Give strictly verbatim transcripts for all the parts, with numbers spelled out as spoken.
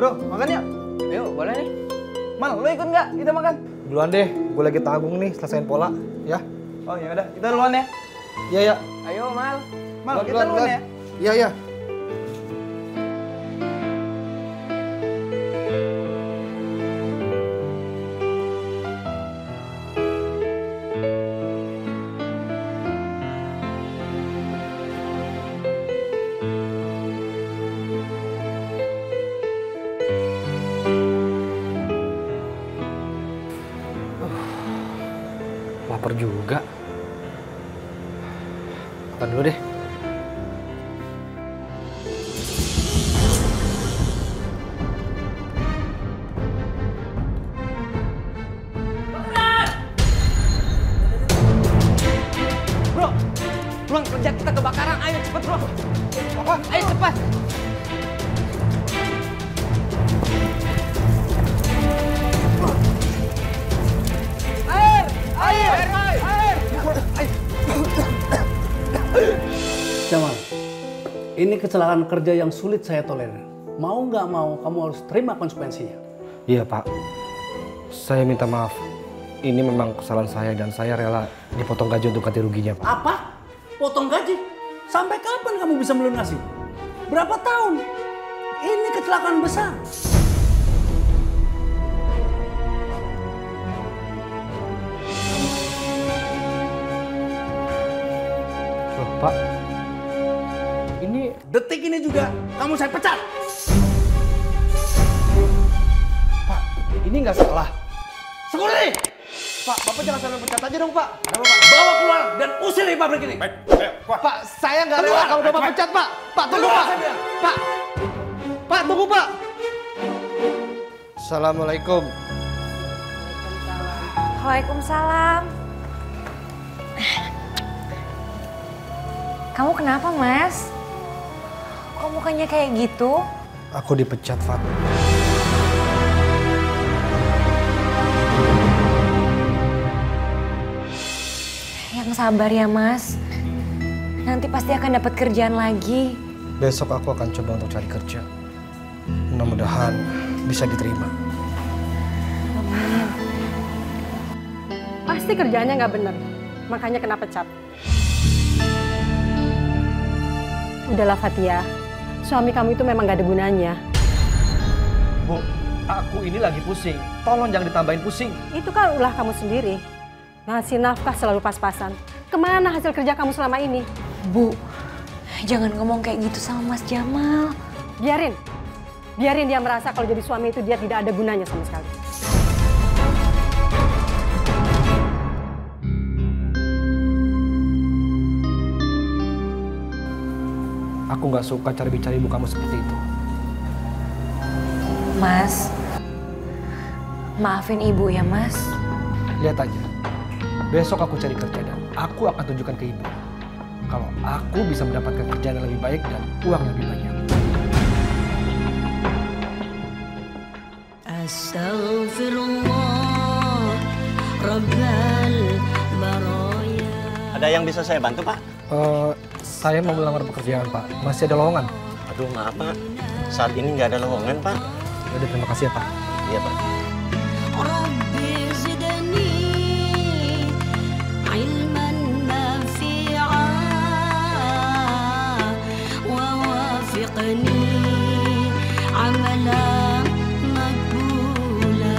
Bro, makan yuk. Ayo, boleh nih. Mal, lo ikut nggak? Kita makan. Duluan deh, gue lagi tanggung nih, selesain pola, ya. Oh ya udah, kita duluan ya. Iya, ya. Ayo, Mal. Mal, Duluan, kita duluan, duluan duluan. ya. Iya, iya. Lapar juga. Makan dulu deh. Bro, ruang kerja kita kebakaran. Ayo cepet, bro. Apa? Ayo cepat. Air! Air! Air! Jamal, ini kecelakaan kerja yang sulit saya tolerir. Mau nggak mau, kamu harus terima konsekuensinya. Iya, Pak. Saya minta maaf. Ini memang kesalahan saya dan saya rela dipotong gaji untuk ganti ruginya, Pak. Apa? Potong gaji? Sampai kapan kamu bisa melunasi? Berapa tahun? Ini kecelakaan besar. Loh, Pak. Ini Detik ini juga kamu saya pecat. Pak, ini nggak salah. Security! Pak, Bapak jangan sampai pecat aja dong, Pak. Kenapa, Pak? Bawa keluar dan usir dari pabrik ini. Pak, saya nggak rela Keluar! kalau Bapak pecat, Pak. Pak, tunggu, Keluar, Pak. saya bilang. Pak. Pak, tunggu, Pak. Assalamualaikum. Waalaikumsalam. Kamu kenapa, Mas? Kok mukanya kayak gitu? Aku dipecat, Fat. Yang sabar ya, Mas. Nanti pasti akan dapat kerjaan lagi. Besok aku akan coba untuk cari kerja. Mudah-mudahan bisa diterima. Amin. Pasti kerjaannya nggak bener, makanya kena pecat. Udahlah Fatia, suami kamu itu memang gak ada gunanya. Bu, aku ini lagi pusing. Tolong jangan ditambahin pusing. Itu kan ulah kamu sendiri. Ngasih nafkah selalu pas-pasan. Kemana hasil kerja kamu selama ini? Bu, jangan ngomong kayak gitu sama Mas Jamal. Biarin. Biarin dia merasa kalau jadi suami itu dia tidak ada gunanya sama sekali. Aku nggak suka cara bicara ibu kamu seperti itu. Mas, maafin ibu ya, Mas. Lihat aja. Besok aku cari kerja dan aku akan tunjukkan ke ibu. Kalau aku bisa mendapatkan kerjaan yang lebih baik dan uang yang lebih banyak. Astaghfirullah Rabbal baraya. Ada yang bisa saya bantu, Pak? Uh, saya mau melamar pekerjaan, Pak. Masih ada lowongan? Aduh, maaf, Pak. Saat ini nggak ada lowongan, Pak. Udah, terima kasih ya, Pak. Iya, Pak. Rabbi zidni ilman nafi'a wa wafiqni amalan maqbula.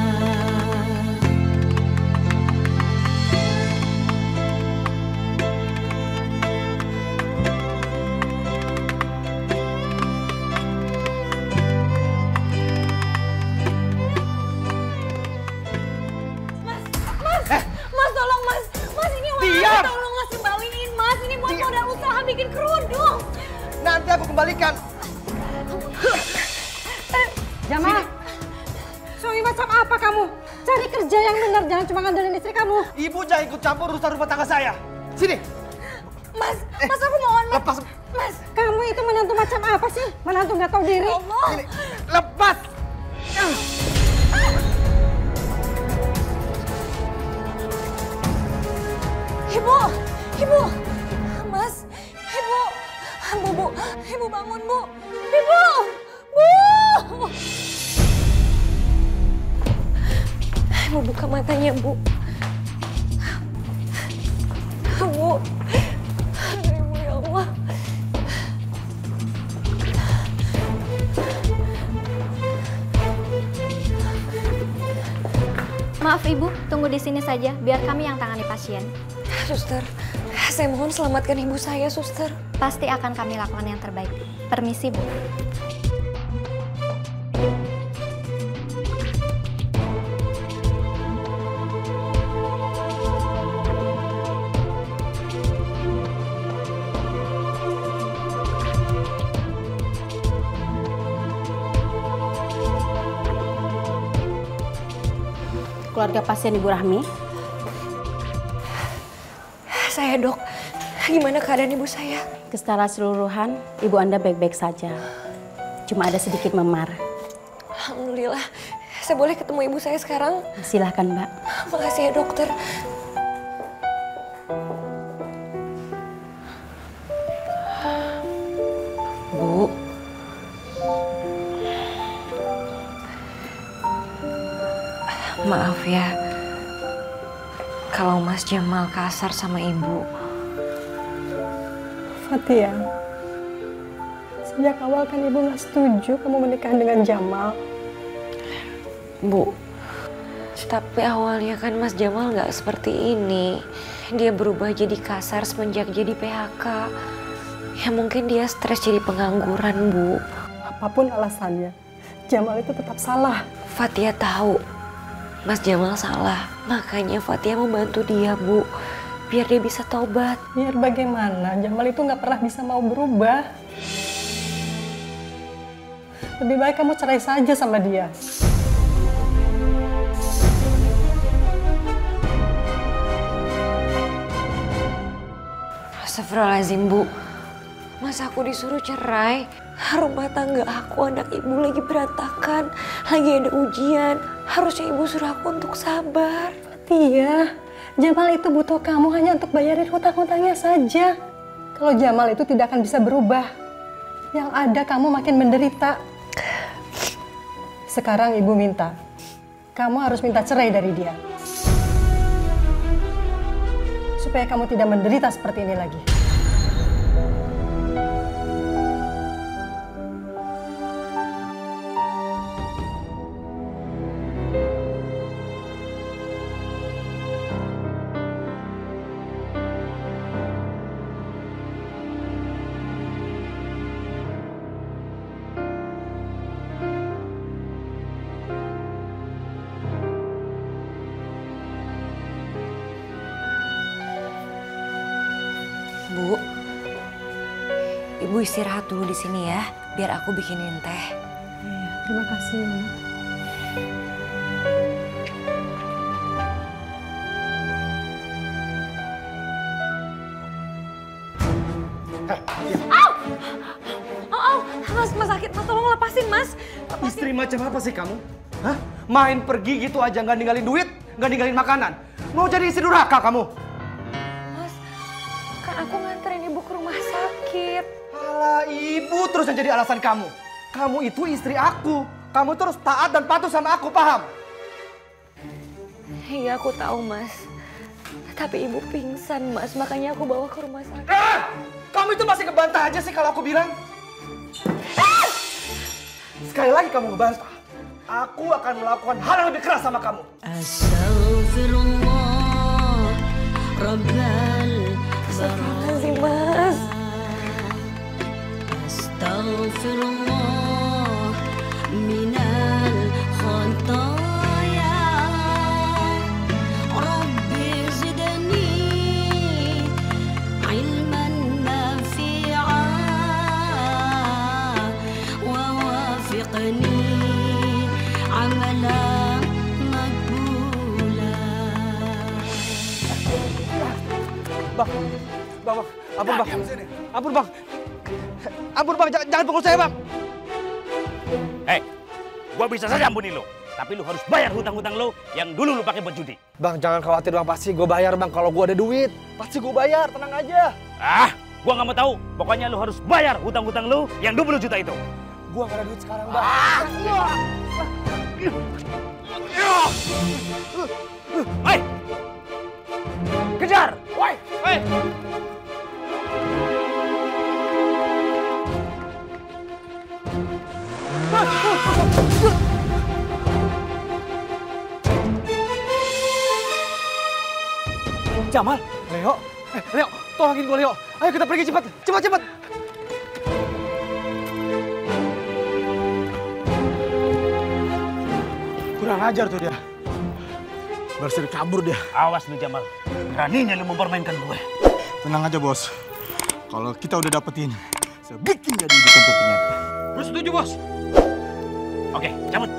Mas, tolong Mas. Mas, ini uang Diam! aku, tolong Mas kembaliin Mas. Ini buat modal usaha bikin kerudung. Nanti aku kembalikan. Jamal, suami macam apa kamu? Cari kerja yang benar, jangan cuma ngandelin istri kamu. Ibu jangan ikut campur urusan rumah tangga saya. Sini. Mas, Mas aku mohon Mas. Lepas. Mas, Kamu itu menantu macam apa sih? Menantu nggak tahu diri. Allah. Sini. Lepas. Ibu, Ibu. Mas, Ibu. Bu, Bu. Ibu bangun, Bu. Ibu. Bu. Ibu buka matanya, Bu. Bu. Ibu, ya Allah. Maaf Ibu, tunggu di sini saja, biar kami yang tangani pasien. Suster, saya mohon selamatkan ibu saya, Suster. Pasti akan kami lakukan yang terbaik. Permisi, Bu. Keluarga pasien Ibu Rahmi. Saya, Dok. Gimana keadaan ibu saya? Secara keseluruhan, Ibu Anda baik-baik saja. Cuma ada sedikit memar. Alhamdulillah. Saya boleh ketemu ibu saya sekarang? Silahkan, Mbak. Makasih ya, dokter. Bu. Maaf ya. Kalau Mas Jamal kasar sama ibu. Fatia, sejak awal kan ibu nggak setuju kamu menikah dengan Jamal. Bu, tapi awalnya kan Mas Jamal nggak seperti ini. Dia berubah jadi kasar semenjak jadi P H K. Ya mungkin dia stres jadi pengangguran, Bu. Apapun alasannya, Jamal itu tetap salah. Fatia tahu Mas Jamal salah. Makanya Fatia mau bantu dia, Bu. Biar dia bisa taubat. Biar bagaimana, Jamal itu nggak pernah bisa mau berubah. Lebih baik kamu cerai saja sama dia. Astagfirullahaladzim, Bu. Masa aku disuruh cerai? Rumah tangga aku, anak ibu lagi berantakan. Lagi ada ujian. Harusnya ibu suruh aku untuk sabar. Fatia, Jamal itu butuh kamu hanya untuk bayarin hutang-hutangnya saja. Kalau Jamal itu tidak akan bisa berubah. Yang ada kamu makin menderita. Sekarang ibu minta, kamu harus minta cerai dari dia. Supaya kamu tidak menderita seperti ini lagi. Bu, ibu istirahat dulu di sini ya, biar aku bikinin teh. Iya, terima kasih. Au! Oh, oh, mas, mas sakit, mas tolong lepasin, mas. Lepasin. Istri macam apa sih kamu? Hah? Main pergi gitu aja nggak ninggalin duit, nggak ninggalin makanan. Mau jadi istri durhaka kamu? Aku nganterin ibu ke rumah sakit. Alah, ibu terus yang jadi alasan kamu. Kamu itu istri aku. Kamu terus taat dan patuh sama aku, paham? Iya, aku tahu, Mas. Tapi ibu pingsan, Mas. Makanya aku bawa ke rumah sakit. Eh! Kamu itu masih ngebantah aja sih kalau aku bilang. Eh! Sekali lagi kamu ngebantah. Aku akan melakukan hal yang lebih keras sama kamu. Astaghfirullah, Rabbal Astagfirullahaladzim, Mas. Astaghfirullah minal khotaya. Rabbi zidni ilman nafi'a wa wafiqni amalan maqbula. Bang, bang, bang, ampun bang, ampun bang, ampun bang, jangan, jangan pukul saya bang. Hei, gua bisa saja ampuni lo, tapi lu harus bayar hutang-hutang lo yang dulu lu pakai buat judi. Bang, jangan khawatir bang, pasti gue bayar bang. Kalau gue ada duit, pasti gue bayar, tenang aja. Ah, gua nggak mau tahu. Pokoknya lu harus bayar hutang-hutang lu yang dua puluh juta itu. Gua nggak ada duit sekarang, Bang. Hei! Kejar! Woi! Hei! Jamal, Leo, eh, Leo, tolongin gue Leo. Ayo kita pergi cepat, cepat, cepat. Kurang ajar tuh dia. Berhasil kabur dia. Awas lu Jamal, beraninya lu mempermainkan gue. Tenang aja bos, kalau kita udah dapetin, saya bikin jadi di tempat penyakit. Gue setuju bos. Oke, cabut.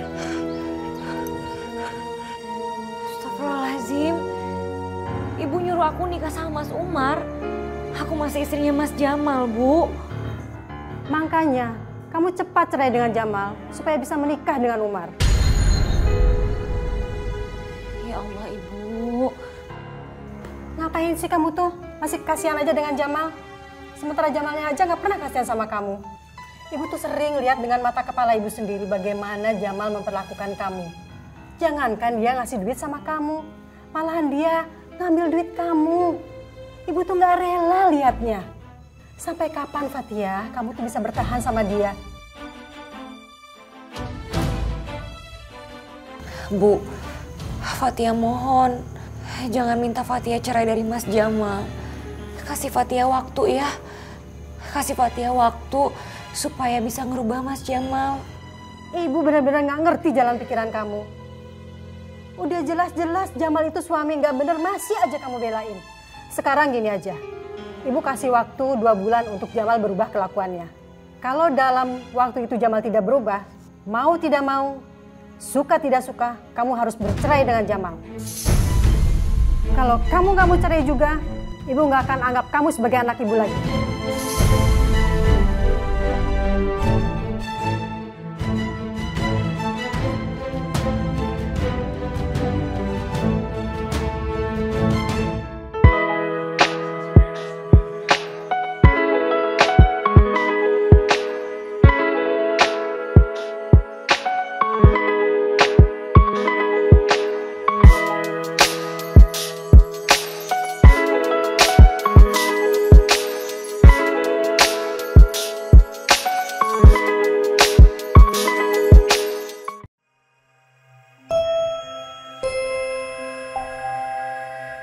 Astagfirullahaladzim. Ibu nyuruh aku nikah sama Mas Umar. Aku masih istrinya Mas Jamal, Bu. Makanya, kamu cepat cerai dengan Jamal supaya bisa menikah dengan Umar. Ya Allah, Ibu. Ngapain sih kamu tuh? Masih kasihan aja dengan Jamal? Sementara Jamalnya aja nggak pernah kasihan sama kamu. Ibu tuh sering lihat dengan mata kepala ibu sendiri bagaimana Jamal memperlakukan kamu. Jangankan dia ngasih duit sama kamu, malahan dia ngambil duit kamu. Ibu tuh nggak rela lihatnya. Sampai kapan Fathia kamu tuh bisa bertahan sama dia? Bu, Fathia mohon, jangan minta Fathia cerai dari Mas Jamal. Kasih Fathia waktu ya. Kasih Fathia waktu supaya bisa ngerubah Mas Jamal. Ibu benar-benar nggak ngerti jalan pikiran kamu. Udah jelas-jelas Jamal itu suami nggak bener, masih aja kamu belain. Sekarang gini aja, Ibu kasih waktu dua bulan untuk Jamal berubah kelakuannya. Kalau dalam waktu itu Jamal tidak berubah, mau tidak mau, suka tidak suka, kamu harus bercerai dengan Jamal. Kalau kamu nggak mau cerai juga, Ibu nggak akan anggap kamu sebagai anak Ibu lagi.